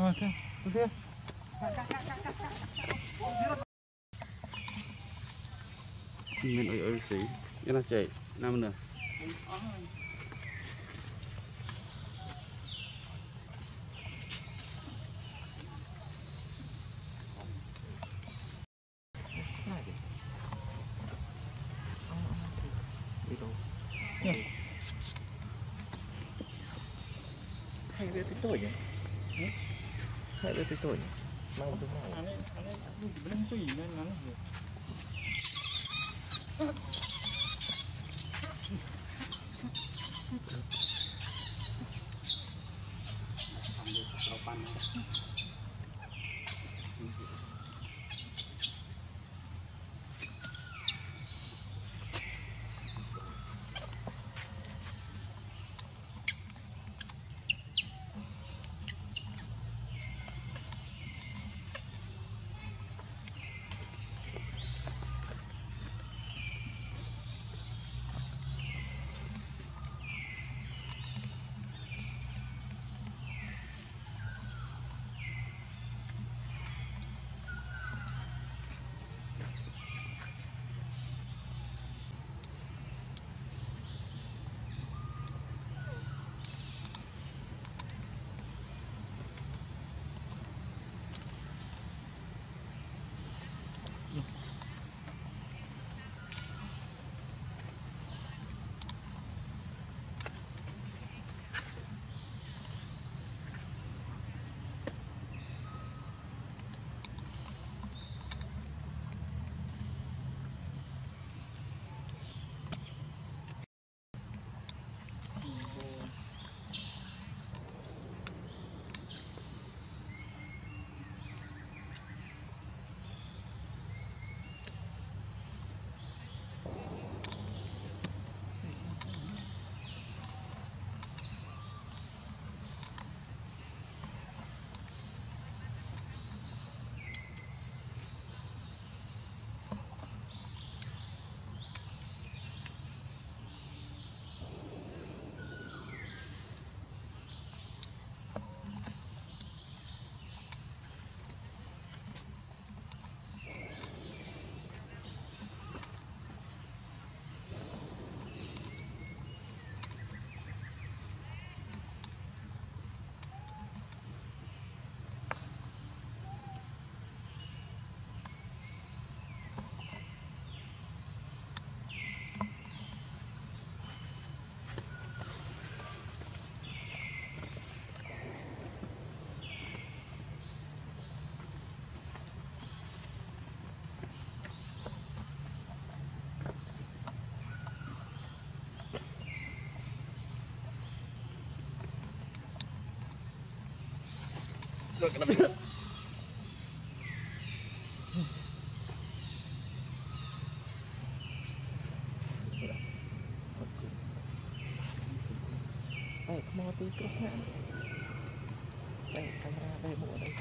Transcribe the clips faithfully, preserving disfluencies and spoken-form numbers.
makan. Tu dia. Mình ơi ơi xí, cái nó chạy năm nữa. Hai dia tutup je. Hai dia tutup je. Mau tu mau. Ane ane lu belum tu ini mana dia. Look at him. Baik, mau tu terus nak. Baik, kamera baik buat baik.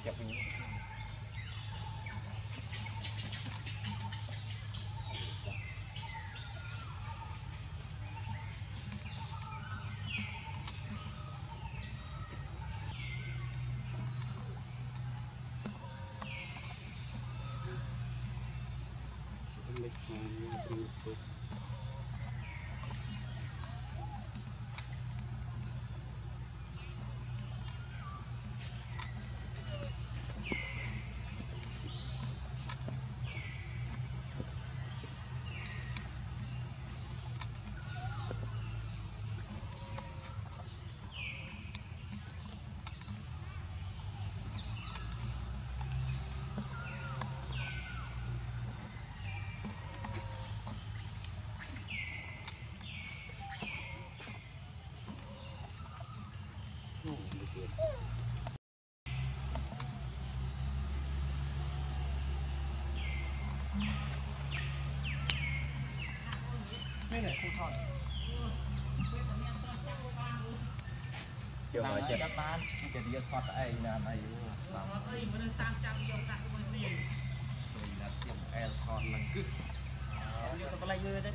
จับอย่างนี้ไม่ไหนคู่ทอดเดี๋ยวมาเจ็บบ้านจะเรียกทอดไอ้นามอายุสามเอ้ยมันตามจำยงกันมันเรียนเลยนะเตรียมแอลคอนลังกึกเรียกตัวอะไรเยอะเด้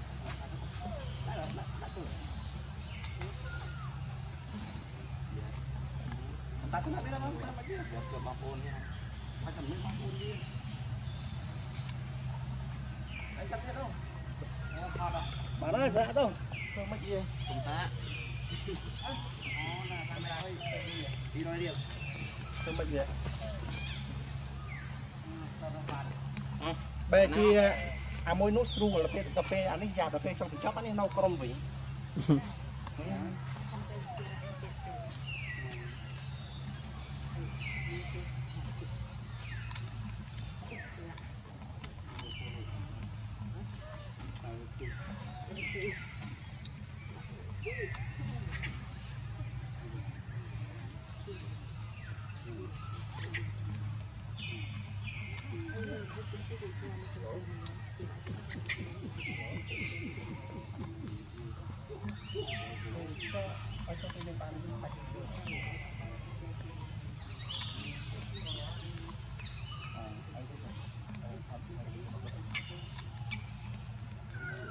ตาตุ้งไม่ได้บ้างไม่ได้บ้างเดี๋ยวเสือบางโอนเนี่ยมาจากเมืองบางโอนนี่ไอ้จับเท่าไหร่มาเลยเสือตุ้งตัวไม่เกี่ยวตุ้งตาอ๋อน่าทำไม่ได้ดีน้อยเดียวตัวไม่เกี่ยวเบจีà môi nốt sưu là phê cà phê anh ấy già cà phê trong chốc anh ấy nấu cơm vị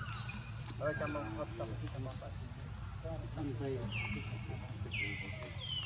Ôi, chăm mong, chăm mong, chăm mong, chăm mong,